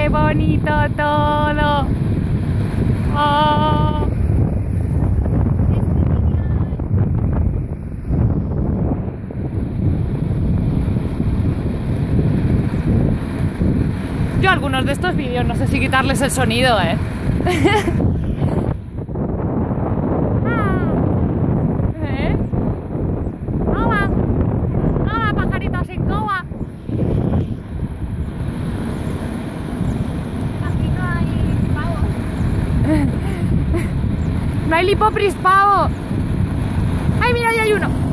¡Qué bonito todo! ¡Oh! Yo algunos de estos vídeos no sé si quitarles el sonido, ¿eh? ¡Hola! ¡Hola, pajarito sin coba! Aquí no hay pavos. ¡No hay lipopris, pavo! ¡Ay, mira, ahí hay uno!